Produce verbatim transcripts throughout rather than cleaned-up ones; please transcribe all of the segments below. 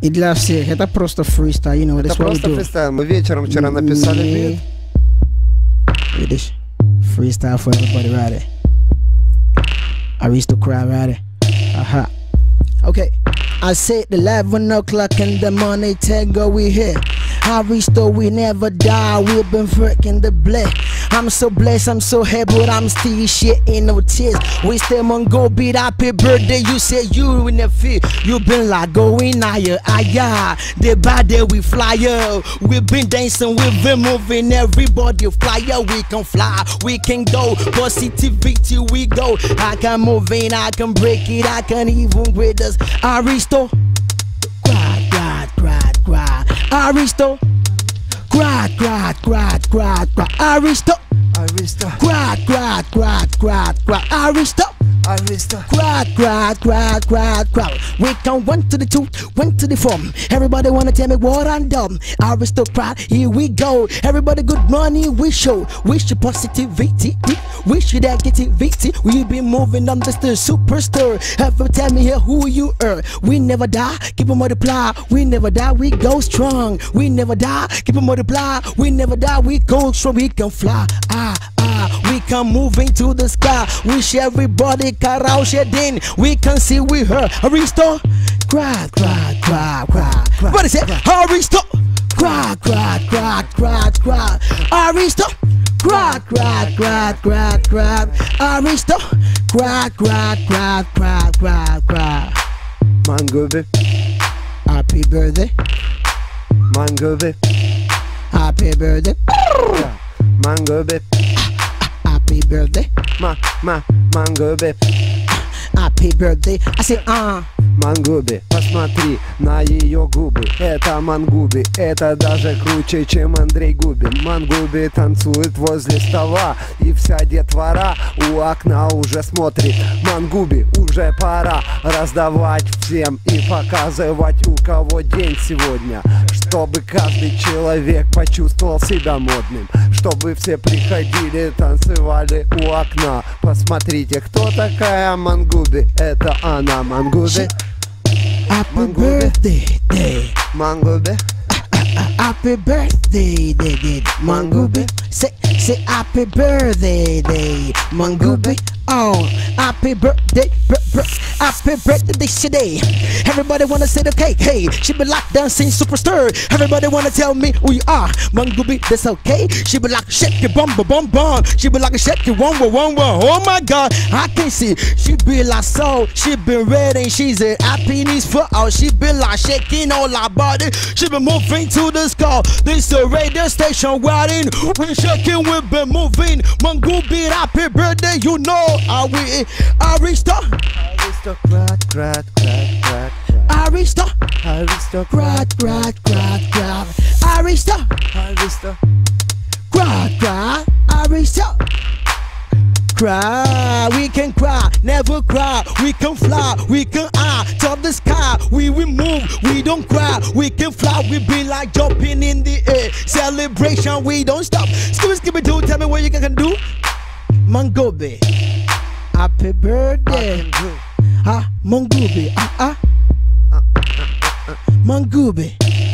И для всех это просто фристайл, you know, это that's what we просто do. фристайл. Мы вечером вчера написали бит. Видишь? Freestyle for everybody, right? Aristocrat, right? Aha. Okay. I said eleven o'clock in the morning, Tango, we here. Aristo, we never die, we've been freaking the black. I'm so blessed, I'm so happy, but I'm still shit in no tears. We still Mongo beat, happy birthday, you said you in the field. You been like going higher, higher. Day by day we fly up. We've been dancing, we've been moving, everybody fly up. We can fly, we can go, positivity we go. I can move in, I can break it, I can even with us. Aristo, cry, cry, cry, cry. Aristo, cry, cry, cry, cry, cry. Aristo, Aristo, cry, cry, cry, cry, cry. Aristo, Aristo, cry, cry, cry, cry, cry. We come one to the two, one to the four. Everybody wanna tell me what I'm dumb. Aristocrat, here we go. Everybody good money we show. Wish you positivity, wish you negativity. We be moving on just the superstar. Ever tell me here who you are. We never die, keep on multiply. We never die, we go strong. We never die, keep on multiply. We never die, we go strong. We can fly, ah, ah. We can move into the sky. Wish everybody in. We can see we heard. Aristo, cry, cry, cry, cry. What is it? Aristo, cry, cry, cry, cry, cry. Aristo, cry, cry, cry, cry, cry. Aristo, cry, cry, cry, cry, cry, cry. Mangubi, happy birthday, Mangubi, happy birthday, Mangubi, happy birthday, ma, ma, Mangubi. Happy birthday. I say, ah. Uh. Мангуби, посмотри на ее губы. Это Мангуби, это даже круче, чем Андрей Губин. Мангуби танцует возле стола, и вся детвора у окна уже смотрит. Мангуби, уже пора раздавать всем и показывать, у кого день сегодня. Чтобы каждый человек почувствовал себя модным. Чтобы все приходили, танцевали у окна. Посмотрите, кто такая Мангуби. Это она, Мангуби. Happy birthday, day, Mangubi. Happy birthday, day, day, Mangubi. Say, say happy birthday, day, Mangubi. Oh, happy birthday, br br happy birthday today. Everybody wanna say the cake, hey. She be like dancing superstar. Everybody wanna tell me who you are, Mangubi. That's okay. She be like shake your bum bum bum. She be like shake your one one one one. Oh my God, I can see. She be like so. She be ready. She's a happiness for all. She be like shaking all her body. She be moving to the sky. This a radio station riding. We shaking, we be moving. Mangubi, happy birthday, you know. Are we Aristo? Aristocrat, crat, crat, crat, crat. Aristo? Aristocrat, crat, crat, crat. Aristo? Aristo. Crat, crat. Aristo. Cry, we can cry, never cry. We can fly, we can eye, top the sky. We will move, we don't cry. We can fly, we be like jumping in the air. Celebration, we don't stop. Skibby, skibby, do, tell me what you can do. Mangubi, happy birthday. Ah, Mangubi, ah, ah. Mangubi.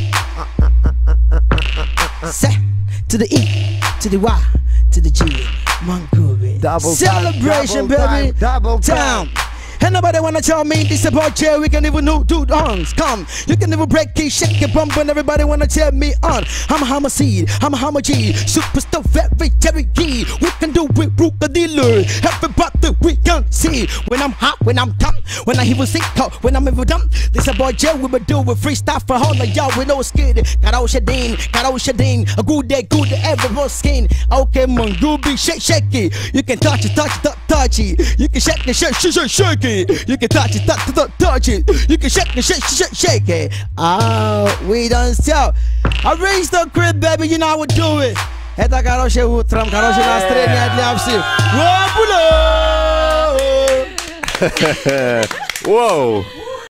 Say to the E, to the Y, to the G. Mangubi. Double celebration, time, double baby. Time, double time. time. And nobody wanna tell me this about you. We can even do do songs. Come, you can even break it, shake it, bump, and everybody wanna tell me on. I'm a Hammer Seed, I'm a Hammer G, superstar, very Jerry G. We can do it, Ruka dealer. Everybody we can see. When I'm hot, when I'm dumb, when I even sick, when I'm ever dumb. This about you. We would do it freestyle for all of y'all. We no scared. Karo Shadeen, Karo Shadeen. A good day, good day, everyone's skin. Okay, Mangubi, shake, shake it. You can touch it, touch it, touch, touch it. You can shake it, shake, shake, shake it. You can touch it, touch, touch, touch it. You can shake it, shake, shake, shake it. Oh, we don't sell. I raised the crib, baby, you know how we do it. Это хорошее утром, хорошее настроение для всех. Whoa!